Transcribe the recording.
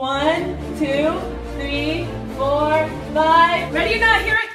1, 2, 3, 4, 5. Ready or not, here it